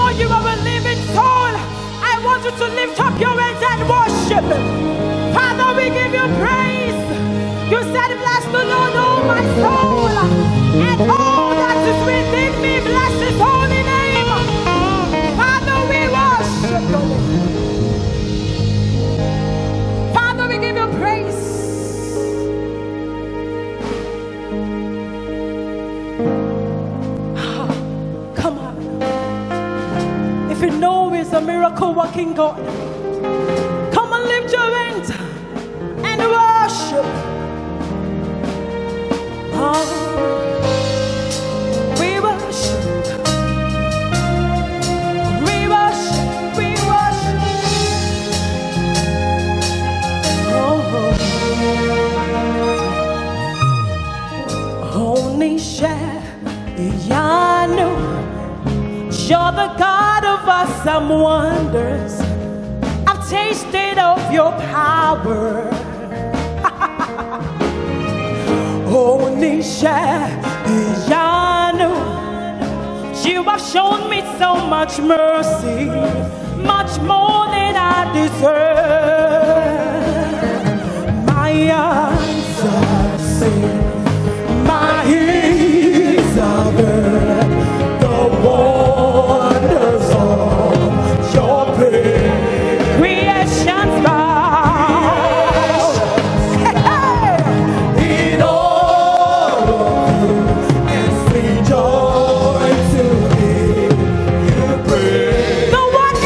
know you are a living soul, I want you to lift up your hands and worship Him. Father, we give you praise. You said, bless the Lord, oh my soul, and all that is within me, bless His holy name. Father, we worship you. Father, we give you praise. Come on. If you know He's a miracle working God, come and lift your hands and worship. We worship. We worship. We worship. Onisha Yanu, you're the God of awesome wonders. I've tasted of your power. Onisha Yanu, you have shown me so much mercy, much more than I deserve. My eyes are seen, my ears are heard the wonders of your praise. Creation's bow in all of you and sweet joy to hear you praise. The one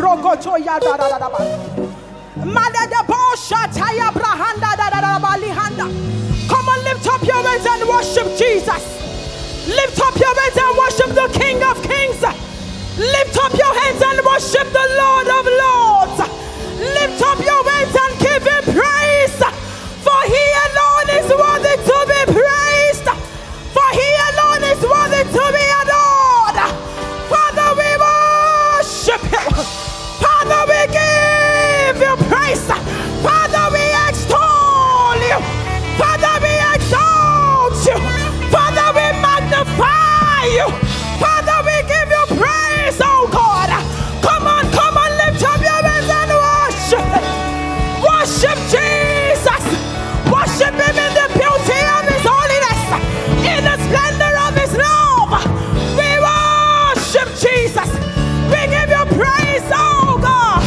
Come on, lift up your hands and worship Jesus. Lift up your hands and worship the King of Kings. Lift up your hands and worship the Lord of Lords. Lift up your hands and give him praise. For he alone is worthy to be praised. For he alone is worthy to be adored. Father, we worship you. Father, we give you praise. Father, we extol you. Father, we exalt you. Father, we magnify you. Father, we give you praise, oh God. Come on, lift up your hands and worship. Worship Jesus. Worship him in the beauty of his holiness, in the splendor of his love. We worship Jesus. We give you praise, oh God.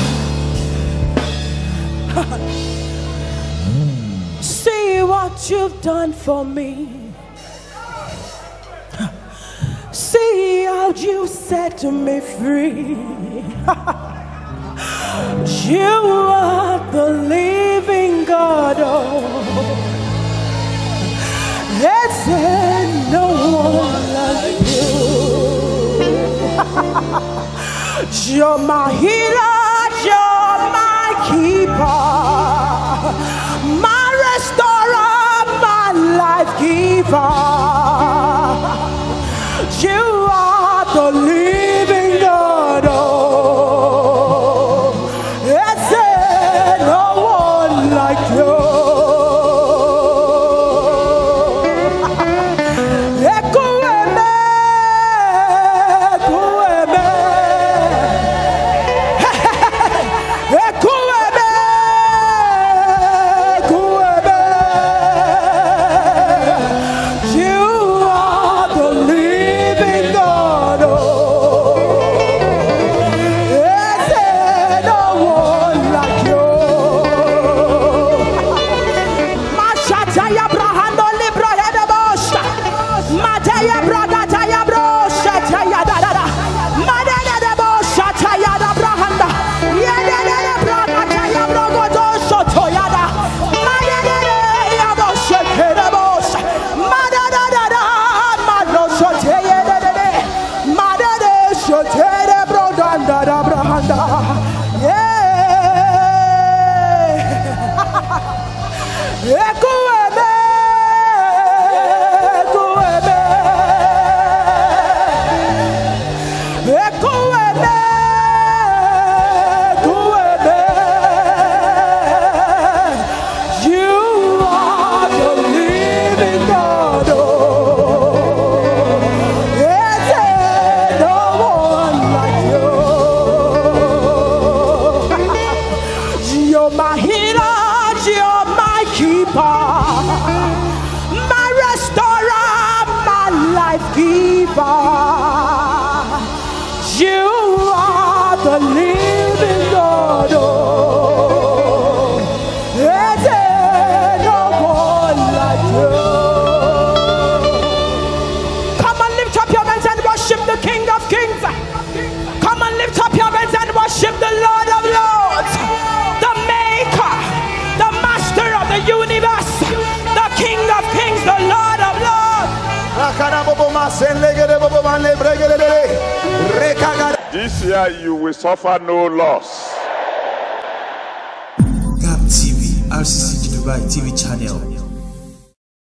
See what you've done for me. See how you set me free. You are the living God. Oh, there's no one like you. You're my healer, you're my keeper, my restorer, my life giver. You are the living God. Oh, it's no one like you. This year you will suffer no loss. GAP TV, RCCG Dubai TV channel.